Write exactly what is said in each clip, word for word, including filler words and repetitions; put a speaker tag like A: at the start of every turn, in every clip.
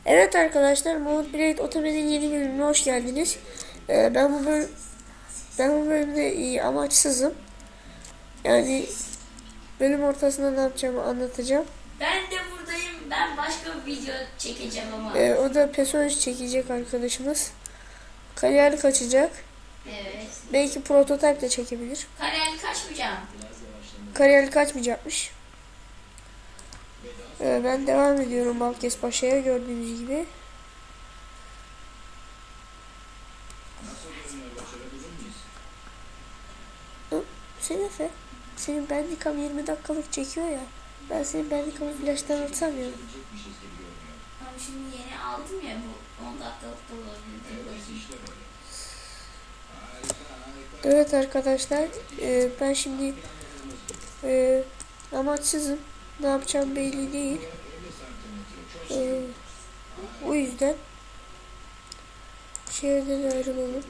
A: Evet arkadaşlar, Mount Blade Otome'nin yeni bölümüne hoş geldiniz. Ee, ben bu bölüm, ben bu bölümde iyi, amaçsızım. Yani bölüm ortasında ne yapacağımı anlatacağım.
B: Ben de buradayım. Ben başka bir video çekeceğim ama.
A: Ee, o da Pesonic çekecek arkadaşımız. Kariyer kaçacak.
B: Evet.
A: Belki prototype de çekebilir.
B: Kariyerli kaçmayacağım.
A: Kariyer kaçmayacakmış. Ee, ben devam ediyorum Balkes Paşa'ya, gördüğünüz gibi. Sen Efe, senin Bandicam yirmi dakikalık çekiyor ya. Ben senin Bandicam'ı flash'tan atamıyorum.
B: Ama şimdi yeni aldım ya, bu on dakikalık da olabilir.
A: Evet arkadaşlar, e, ben şimdi e, amaçsızım. Ne yapacağım belli değil. E, o yüzden şehirden ayrılalım.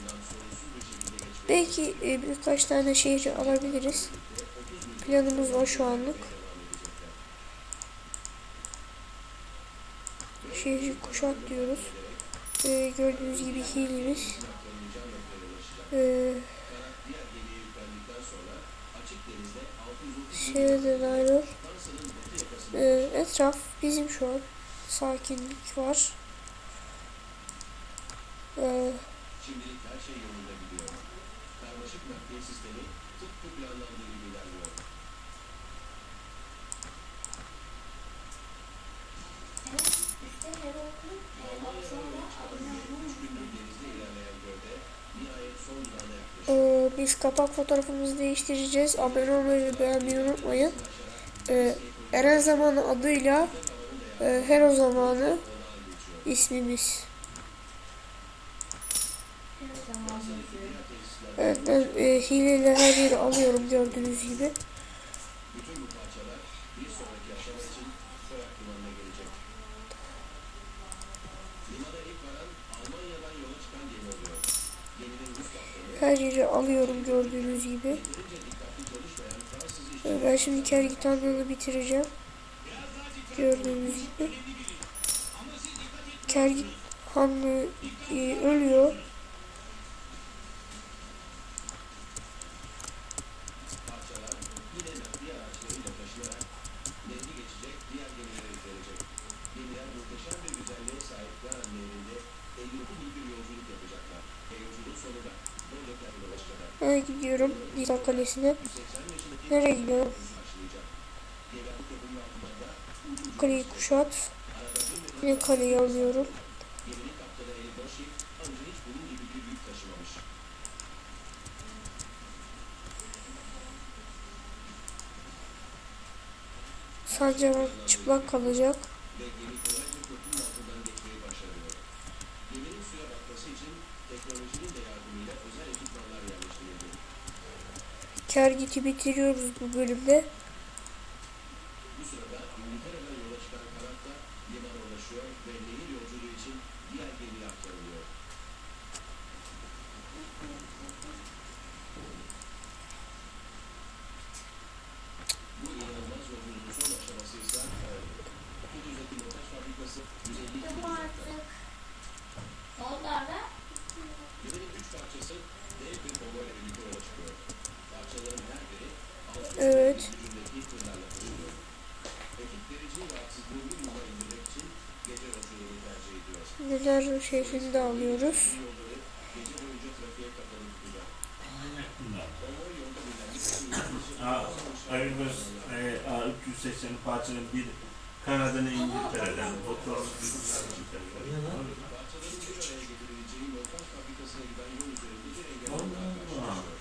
A: Belki e, birkaç tane şehir alabiliriz. Planımız o şu anlık. Şehri kuşat diyoruz. E, gördüğünüz gibi hilemiz. E, şehirden ayrıl. E, etraf bizim şu an. Sakinlik var. E,
C: Şimdilik her şey yolunda gidiyor. Karmaşık nakliye sistemi tıpkı planlandığı gibi ilerliyor.
B: Evet, işte her okul sonra abone olmayı
C: Denizde ilerleyen gövde nihayet son durağına yaklaşıyor.
A: e, biz kapak fotoğrafımızı değiştireceğiz. Abone olmayı ve beğenmeyi unutmayın. E, Eren Zamanı adıyla e, Hero Zamanı ismimiz. Evet, ben e, hileyle her yeri alıyorum gördüğünüz gibi.
C: Bütün bu parçalar bir sonraki aşama için Koyak limanına gelecek. Limana ilk varan Almanya'dan yola çıkan gemi oluyor. Geminin Rus kaptanı
A: Her yeri alıyorum gördüğünüz gibi.
C: yeterince dikkatli çalışmayan Fransız işçi
A: E, ben şimdi Kergitan'ı bitireceğim. Gördüğünüz gibi. Kergitan e, ölüyor.
C: parçalar yine nakliye araçlarıyla taşınarak nehri geçecek diğer gemilere yüklenecek. Gemiler muhteşem bir güzelliğe sahip Garan Nehri'nde elli dokuz gün bir yolculuk yapacaklar. Ve yolculuğun sonunda Bordeaux kentine ulaşacaklar.
A: Ben gidiyorum Nisa Kalesi'ne. Nereye gidiyorum?
C: Başlayacak. Gemi bu köprünün altında da
A: Kaleyi kuşat. Yine kaleyi alıyorum.
C: geminin kaptanı Eli Boşik önce hiç bunun gibi bir yük taşımamış.
A: Sadece çıplak kalacak.
C: Ve gemi kolayca köprünün altından geçmeyi başarıyor. Geminin suya batması için teknolojinin de yardımıyla özel ekipmanlar yerleştirildi.
A: Kergit'i bitiriyoruz bu bölümde.
C: Bu sırada İngiltere'den yola çıkan kanat da limana ulaşıyor ve nehir yolculuğu için diğer gemiye aktarılıyor. Bu inanılmaz yolculuğun son aşaması ise Kudüs'teki montaj fabrikası yüz elli iki
B: Bu artık. Ne oldu Arda?
C: geminin üç parçası dev bir bombayla birlikte yola çıkıyor. Parçaların her biri altı
A: Evet.
C: gücündeki tırlarla taşınıyor. Ekip vericiyi rahatsızlığı minimuma indirmek için gece yolculuğunu tercih ediyor.
A: Neler şehrini de alıyoruz.
C: Bu yolları gece boyunca trafiğe kapalı tutacak. Konvoy yolda birlenmiş
D: Airbus A üç yüz seksen parçanın bir Kanada'nın İngiltere'den, motorlu bilgisayar
C: parçaların bir araya getirileceği montaj fabrikasına giden yol üzerinde bir engellerle karşılaşıyor.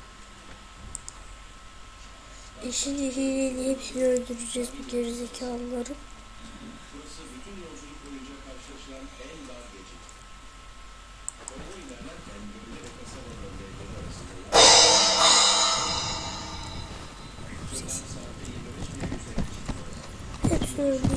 A: Eşini hileyle hepsini öldüreceğiz bu gerizekalıları.
C: Burası bütün yolculuk boyunca karşılaşılan en dar geçit. Konvoy ilerlerken gemiler ve kasabaların evleri arasında Sırlar saatte yirmi beş bin yüzeye çıkıyor.
A: Hepsi öldü.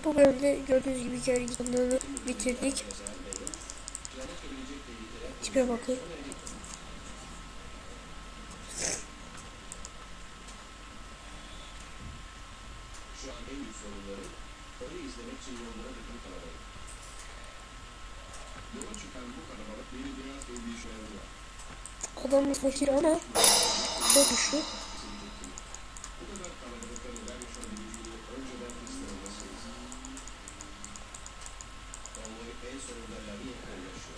A: bu bölümde gördüğünüz gibi gerginliğini bitirdik. Tipe bakın.
C: Şu an en büyük sorunları orayı izlemek için yollara yakın kalabalık. Yola çıkan bu kalabalık beni biraz endişelendiriyor.
A: Adam fakir ama çok güçlü.
C: Bu kadar kalabalıkta neler yaşanabileceğini önceden hissedemezsiniz. Onları en sonunda Lavinia'da yaşıyor.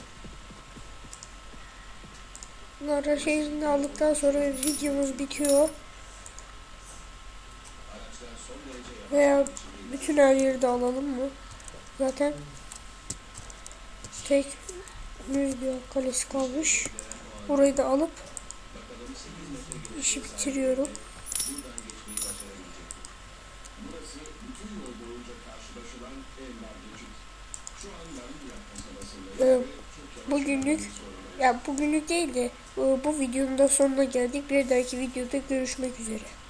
A: Bunları şehrini aldıktan sonra videomuz bitiyor.
C: Araçlar son derece yavaş.
A: Veya bütün her yeri de alalım mı? Zaten tek Müzdiyor kalesi kalmış. Burayı da alıp
C: Bakalım sekiz metre geri
A: işi bitiriyorum.
C: buradan geçmeyi başarabilecek. Burası bütün yol boyunca karşılaşılan en dar geçit. Şu an Lavinia kasabasında
A: Ee,
C: ve çok yavaş
A: bugünlük
C: bir sorun.
A: ya bugünlük değil de bu, bu videonun da sonuna geldik. Bir dahaki videoda görüşmek üzere.